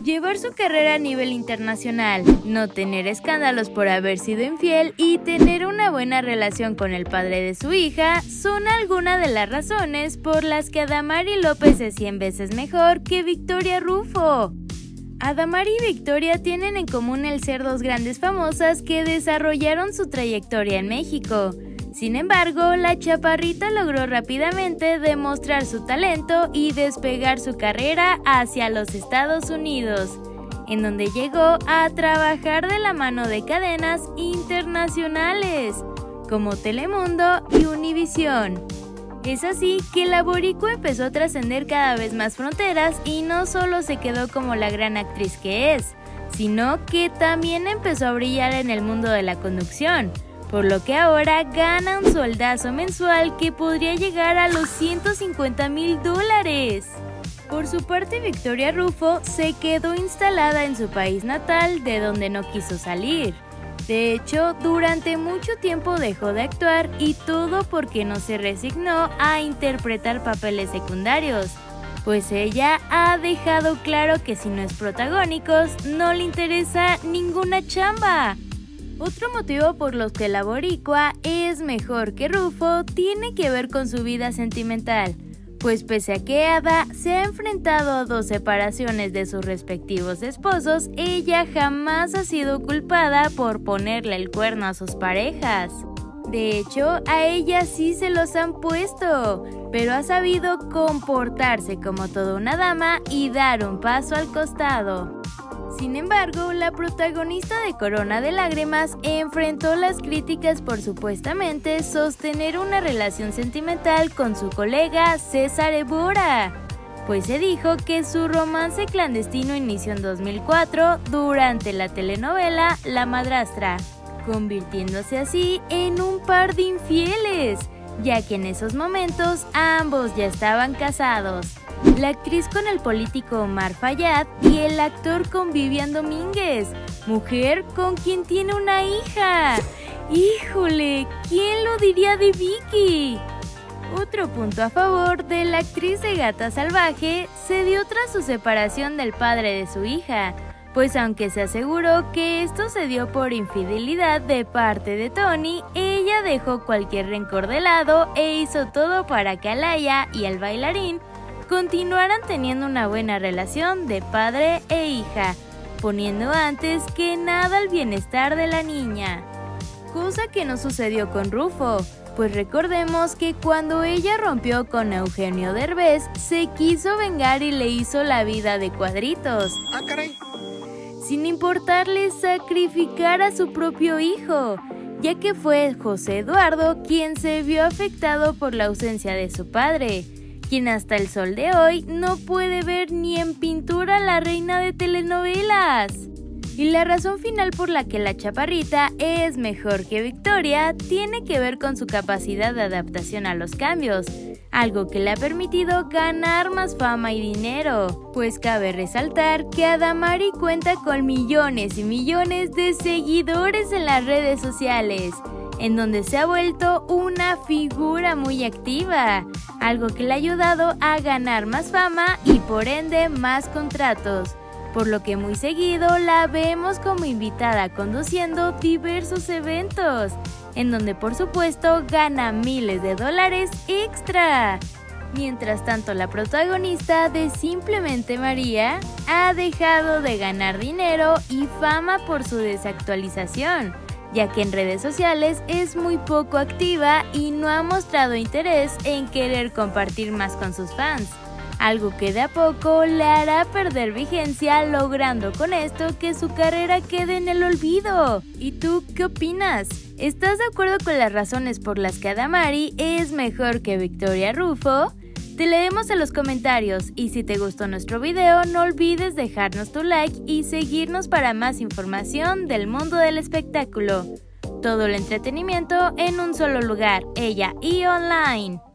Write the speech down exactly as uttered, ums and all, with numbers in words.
Llevar su carrera a nivel internacional, no tener escándalos por haber sido infiel y tener una buena relación con el padre de su hija son algunas de las razones por las que Adamari López es cien veces mejor que Victoria Rufo. Adamari y Victoria tienen en común el ser dos grandes famosas que desarrollaron su trayectoria en México. Sin embargo, la chaparrita logró rápidamente demostrar su talento y despegar su carrera hacia los Estados Unidos, en donde llegó a trabajar de la mano de cadenas internacionales como Telemundo y Univisión. Es así que la boricua empezó a trascender cada vez más fronteras y no solo se quedó como la gran actriz que es, sino que también empezó a brillar en el mundo de la conducción, por lo que ahora gana un sueldazo mensual que podría llegar a los ciento cincuenta mil dólares. Por su parte, Victoria Rufo se quedó instalada en su país natal, de donde no quiso salir. De hecho, durante mucho tiempo dejó de actuar y todo porque no se resignó a interpretar papeles secundarios, pues ella ha dejado claro que si no es protagónicos, no le interesa ninguna chamba. Otro motivo por los que la boricua es mejor que Rufo tiene que ver con su vida sentimental, pues pese a que Ada se ha enfrentado a dos separaciones de sus respectivos esposos, ella jamás ha sido culpada por ponerle el cuerno a sus parejas. De hecho, a ella sí se los han puesto, pero ha sabido comportarse como toda una dama y dar un paso al costado. Sin embargo, la protagonista de Corona de Lágrimas enfrentó las críticas por supuestamente sostener una relación sentimental con su colega César Évora, pues se dijo que su romance clandestino inició en dos mil cuatro durante la telenovela La Madrastra, convirtiéndose así en un par de infieles, ya que en esos momentos ambos ya estaban casados. La actriz con el político Omar Fayad y el actor con Vivian Domínguez, mujer con quien tiene una hija. ¡Híjole! ¿Quién lo diría de Vicky? Otro punto a favor de la actriz de Gata Salvaje se dio tras su separación del padre de su hija, pues aunque se aseguró que esto se dio por infidelidad de parte de Tony, ella dejó cualquier rencor de lado e hizo todo para que Alaya y el bailarín continuaran teniendo una buena relación de padre e hija, poniendo antes que nada el bienestar de la niña. Cosa que no sucedió con Rufo, pues recordemos que cuando ella rompió con Eugenio Derbez, se quiso vengar y le hizo la vida de cuadritos. Ah, caray. Sin importarle sacrificar a su propio hijo, ya que fue José Eduardo quien se vio afectado por la ausencia de su padre, quien hasta el sol de hoy no puede ver ni en pintura a la reina de telenovelas. Y la razón final por la que la chaparrita es mejor que Victoria tiene que ver con su capacidad de adaptación a los cambios, algo que le ha permitido ganar más fama y dinero, pues cabe resaltar que Adamari cuenta con millones y millones de seguidores en las redes sociales, en donde se ha vuelto una figura muy activa, algo que le ha ayudado a ganar más fama y por ende más contratos, por lo que muy seguido la vemos como invitada conduciendo diversos eventos, en donde por supuesto gana miles de dólares extra. Mientras tanto, la protagonista de Simplemente María ha dejado de ganar dinero y fama por su desactualización, ya que en redes sociales es muy poco activa y no ha mostrado interés en querer compartir más con sus fans, algo que de a poco le hará perder vigencia, logrando con esto que su carrera quede en el olvido. ¿Y tú qué opinas? ¿Estás de acuerdo con las razones por las que Adamari es mejor que Victoria Rufo? Te leemos en los comentarios y si te gustó nuestro video no olvides dejarnos tu like y seguirnos para más información del mundo del espectáculo. Todo el entretenimiento en un solo lugar, Ella y Online.